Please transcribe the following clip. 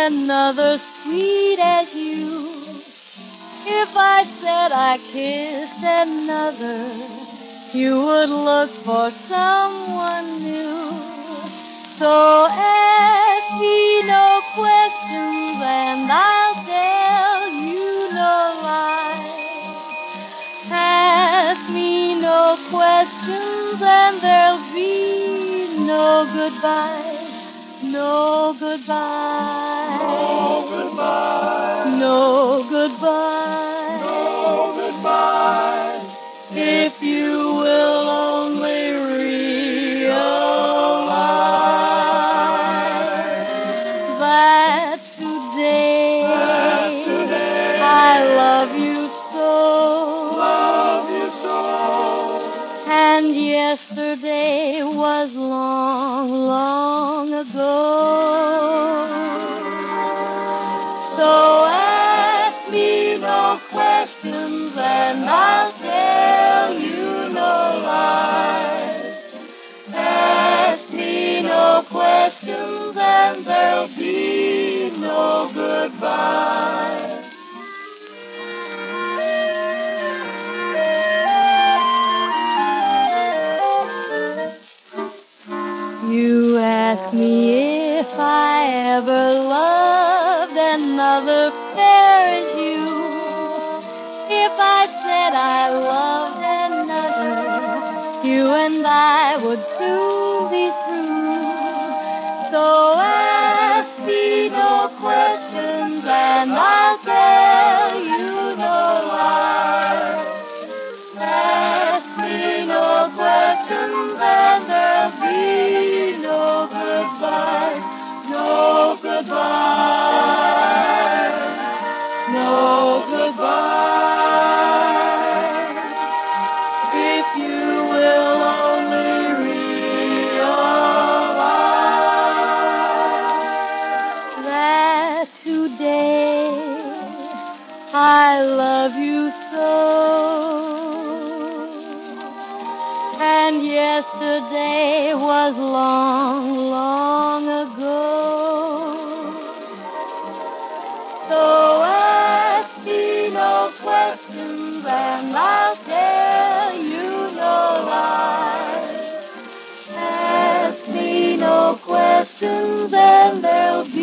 another sweet as you. If I said I kissed another, you would look for someone new. So ask me no questions and I'll tell you no lies. Ask me no questions and there'll be no goodbye. No goodbye. No goodbye. No goodbye. No goodbye. If you will only realize that today I love you so. Love you so. And yesterday was long, long ago. So ask me no questions and I'll tell you no lies. Ask me no questions and there'll be no goodbye. You ask me if I ever loved another fair as you. If I said I loved another, you and I would soon be through. So ask me no questions and I'll tell you no lies. Ask me no questions and there'll be no goodbye, no goodbye, no goodbye. If you will only realize that today I love you so. And yesterday was long, long ago. So ask me no questions and I'll tell you no lies. Ask me no questions and there'll